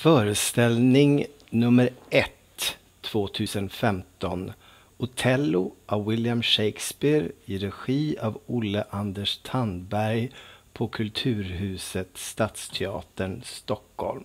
Föreställning nummer 1, 2015. Othello av William Shakespeare i regi av Olle Anders Tandberg på Kulturhuset Stadsteatern, Stockholm.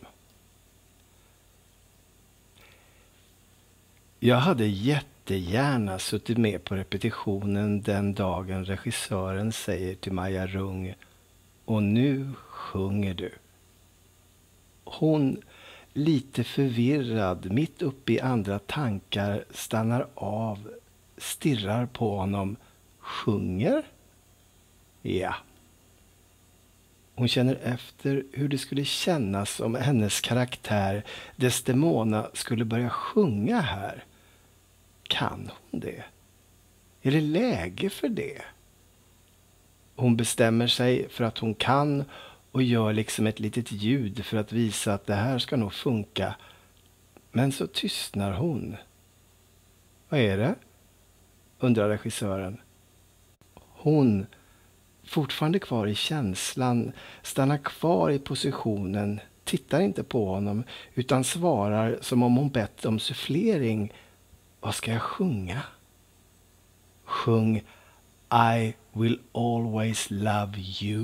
Jag hade jättegärna suttit med på repetitionen den dagen regissören säger till Maja Rung: och nu sjunger du. Hon, lite förvirrad, mitt uppe i andra tankar, stannar av, stirrar på honom. Sjunger? Ja. Hon känner efter hur det skulle kännas om hennes karaktär Desdemona skulle börja sjunga här. Kan hon det? Är det läge för det? Hon bestämmer sig för att hon kan och gör liksom ett litet ljud för att visa att det här ska nog funka. Men så tystnar hon. Vad är det? Undrar regissören. Hon, fortfarande kvar i känslan, stannar kvar i positionen, tittar inte på honom utan svarar som om hon bett om sufflering. Vad ska jag sjunga? Sjung I will always love you.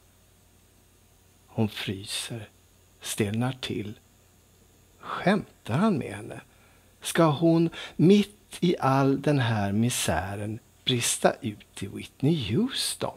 Hon fryser, stelnar till. Skämtar han med henne? Ska hon mitt i all den här misären brista ut i Whitney Houston?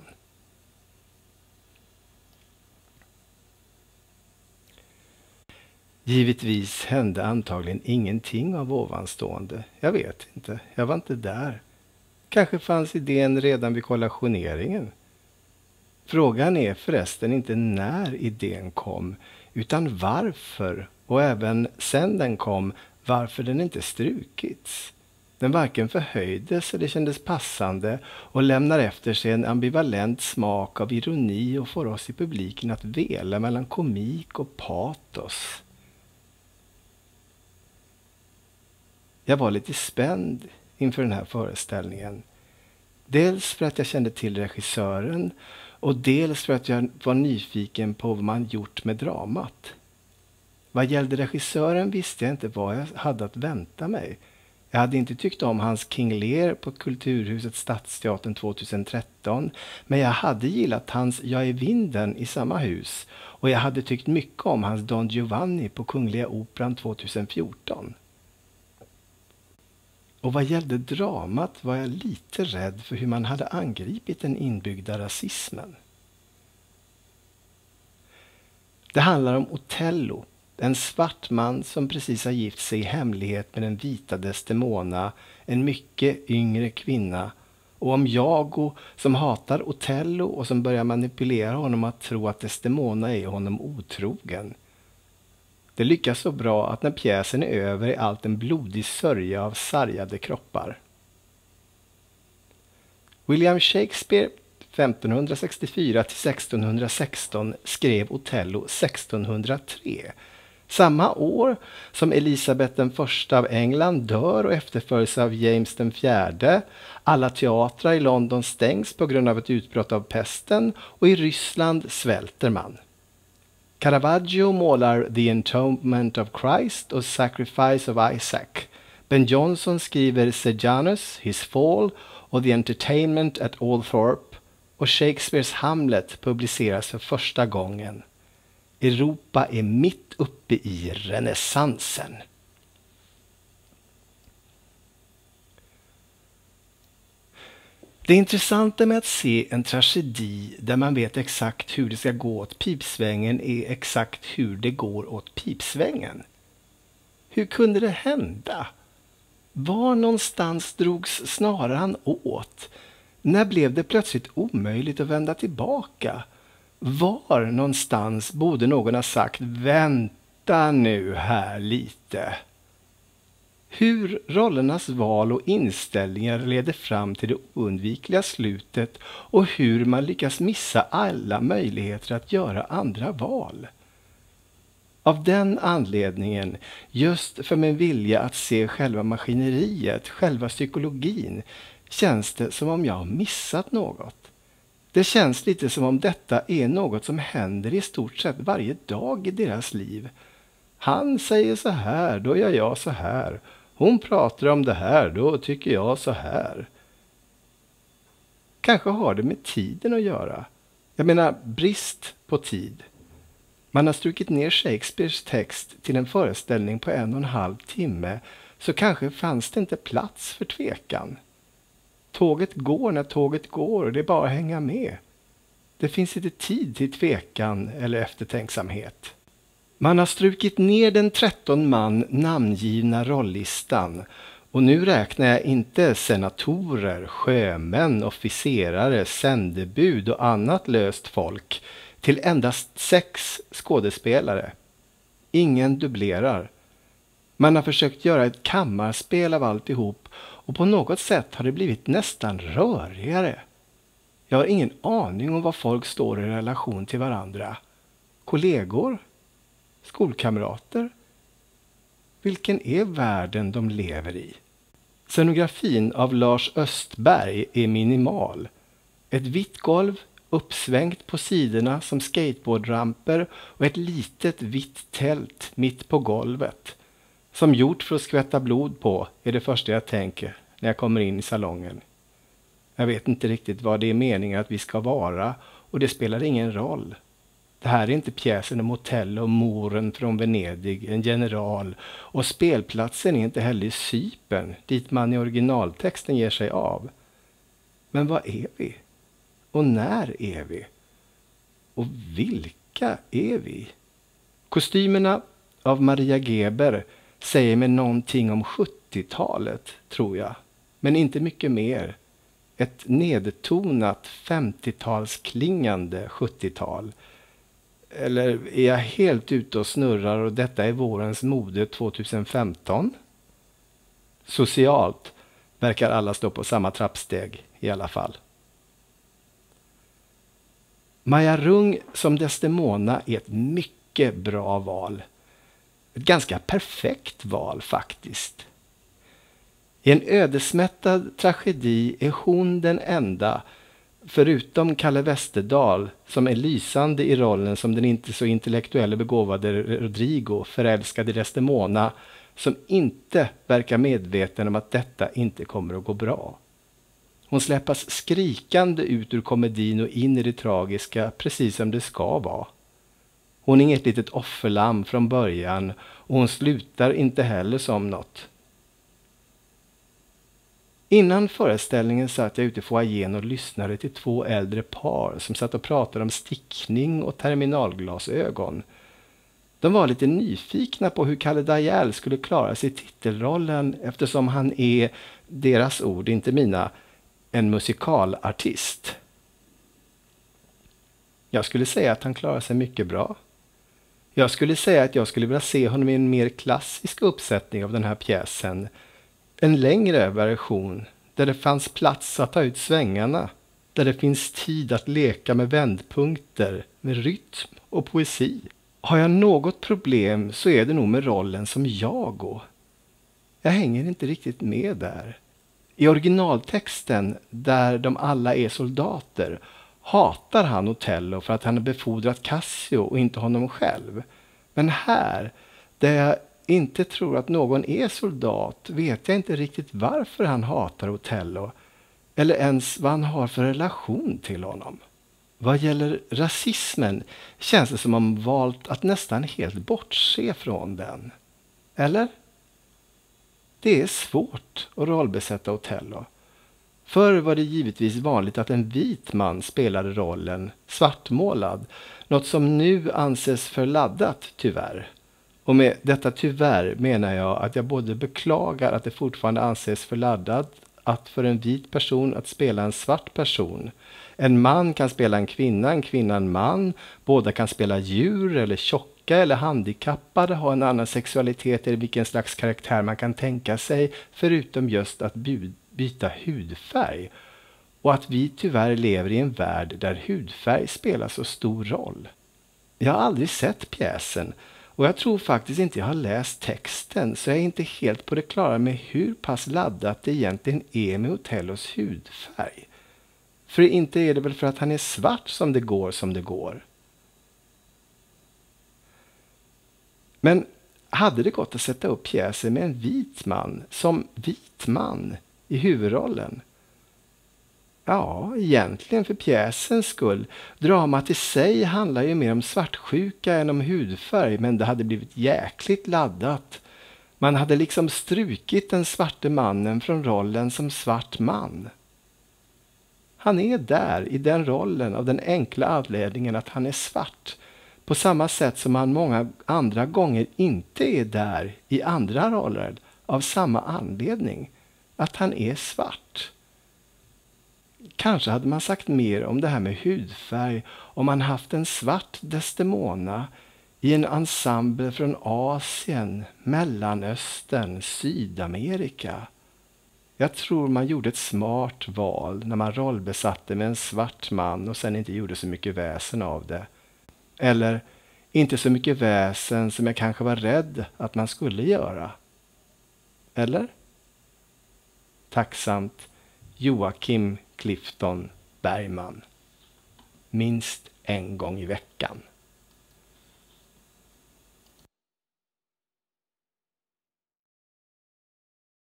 Givetvis hände antagligen ingenting av ovanstående. Jag vet inte, jag var inte där. Kanske fanns idén redan vid kollationeringen. Frågan är förresten inte när idén kom, utan varför, och även sen den kom, varför den inte strukits. Den varken förhöjdes eller kändes passande och lämnar efter sig en ambivalent smak av ironi och får oss i publiken att vela mellan komik och patos. Jag var lite spänd inför den här föreställningen. Dels för att jag kände till regissören och dels för att jag var nyfiken på vad man gjort med dramat. Vad gällde regissören visste jag inte vad jag hade att vänta mig. Jag hade inte tyckt om hans King Lear på Kulturhuset Stadsteatern 2013, men jag hade gillat hans Jag är vinden i samma hus och jag hade tyckt mycket om hans Don Giovanni på Kungliga Operan 2014. Och vad gällde dramat var jag lite rädd för hur man hade angripit den inbyggda rasismen. Det handlar om Othello, en svart man som precis har gift sig i hemlighet med den vita Desdemona, en mycket yngre kvinna, och om Iago som hatar Othello och som börjar manipulera honom att tro att Desdemona är honom otrogen. Det lyckas så bra att när pjäsen är över är allt en blodig sörja av sargade kroppar. William Shakespeare 1564-1616 skrev Othello 1603. Samma år som Elisabeth den första av England dör och efterföljs av James den fjärde. Alla teatrar i London stängs på grund av ett utbrott av pesten och i Ryssland svälter man. Caravaggio målar The Atonement of Christ och Sacrifice of Isaac. Ben Jonson skriver Sejanus, His Fall och The Entertainment at Althorpe, och Shakespeares Hamlet publiceras för första gången. Europa är mitt uppe i renässansen. Det intressanta med att se en tragedi där man vet exakt hur det ska gå åt pipsvängen är exakt hur det går åt pipsvängen. Hur kunde det hända? Var någonstans drogs snaran åt? När blev det plötsligt omöjligt att vända tillbaka? Var någonstans borde någon ha sagt: vänta nu här lite. Hur rollernas val och inställningar leder fram till det oundvikliga slutet och hur man lyckas missa alla möjligheter att göra andra val. Av den anledningen, just för min vilja att se själva maskineriet, själva psykologin, känns det som om jag har missat något. Det känns lite som om detta är något som händer i stort sett varje dag i deras liv. Han säger så här, då gör jag så här. Hon pratar om det här, då tycker jag så här. Kanske har det med tiden att göra. Jag menar brist på tid. Man har strukit ner Shakespeares text till en föreställning på 1,5 timme, så kanske fanns det inte plats för tvekan. Tåget går när tåget går och det är bara att hänga med. Det finns inte tid till tvekan eller eftertänksamhet. Man har strukit ner den 13 man namngivna rolllistan och nu räknar jag inte senatorer, sjömän, officerare, sändebud och annat löst folk till endast 6 skådespelare. Ingen dubblerar. Man har försökt göra ett kammarspel av alltihop och på något sätt har det blivit nästan rörigare. Jag har ingen aning om vad folk står i relation till varandra. Kollegor? Skolkamrater? Vilken är världen de lever i? Scenografin av Lars Östberg är minimal. Ett vitt golv uppsvängt på sidorna som skateboardramper och ett litet vitt tält mitt på golvet. Som gjort för att skvätta blod på är det första jag tänker när jag kommer in i salongen. Jag vet inte riktigt vad det är meningen att vi ska vara och det spelar ingen roll. Det här är inte pjäsen om Otello och moren från Venedig, en general, och spelplatsen är inte heller Cypern, dit man i originaltexten ger sig av. Men vad är vi? Och när är vi? Och vilka är vi? Kostymerna av Maria Geber säger mig någonting om 70-talet, tror jag. Men inte mycket mer. Ett nedtonat 50-talsklingande 70-tal. Eller är jag helt ute och snurrar och detta är vårens mode 2015? Socialt verkar alla stå på samma trappsteg i alla fall. Maja Rung som Desdemona är ett mycket bra val. Ett ganska perfekt val faktiskt. I en ödesmättad tragedi är hon den enda, förutom Kalle Westerdahl, som är lysande i rollen som den inte så intellektuella begåvade Rodrigo, förälskad i Desdemona, som inte verkar medveten om att detta inte kommer att gå bra. Hon släppas skrikande ut ur komedin och in i det tragiska, precis som det ska vara. Hon är inget litet offerlamm från början och hon slutar inte heller som något. Innan föreställningen satt jag ute i foajén och lyssnade till 2 äldre par som satt och pratade om stickning och terminalglasögon. De var lite nyfikna på hur Kalle Dajal skulle klara sig i titelrollen eftersom han är, deras ord, inte mina, en musikalartist. Jag skulle säga att han klarar sig mycket bra. Jag skulle säga att jag skulle vilja se honom i en mer klassisk uppsättning av den här pjäsen. En längre version där det fanns plats att ta ut svängarna. Där det finns tid att leka med vändpunkter, med rytm och poesi. Har jag något problem så är det nog med rollen som Jago. Jag hänger inte riktigt med där. I originaltexten, där de alla är soldater, hatar han Otello för att han har befordrat Cassio och inte honom själv. Men här, där jag inte tror att någon är soldat, vet jag inte riktigt varför han hatar Otello. Eller ens vad han har för relation till honom. Vad gäller rasismen känns det som om valt att nästan helt bortse från den. Eller? Det är svårt att rollbesätta Otello. Förr var det givetvis vanligt att en vit man spelade rollen svartmålad. Något som nu anses för laddat, tyvärr. Och med detta tyvärr menar jag att jag både beklagar att det fortfarande anses för laddat att för en vit person att spela en svart person. En man kan spela en kvinna en man. Båda kan spela djur eller tjocka eller handikappade, ha en annan sexualitet eller vilken slags karaktär man kan tänka sig, förutom just att byta hudfärg. Och att vi tyvärr lever i en värld där hudfärg spelar så stor roll. Jag har aldrig sett pjäsen och jag tror faktiskt inte jag har läst texten, så jag är inte helt på det klara med hur pass laddat det egentligen är med Otellos hudfärg. För inte är det väl för att han är svart som det går som det går. Men hade det gått att sätta upp pjäsen med en vit man som vit man i huvudrollen? Ja, egentligen för pjäsens skull. Dramat i sig handlar ju mer om svartsjuka än om hudfärg, men det hade blivit jäkligt laddat. Man hade liksom strukit den svarte mannen från rollen som svart man. Han är där i den rollen av den enkla anledningen att han är svart. På samma sätt som han många andra gånger inte är där i andra roller av samma anledning. Att han är svart. Kanske hade man sagt mer om det här med hudfärg om man haft en svart Desdemona i en ensemble från Asien, Mellanöstern, Sydamerika. Jag tror man gjorde ett smart val när man rollbesatte med en svart man och sen inte gjorde så mycket väsen av det. Eller inte så mycket väsen som jag kanske var rädd att man skulle göra. Eller? Tacksamt, Joakim Clifton Bergman. Minst en gång i veckan.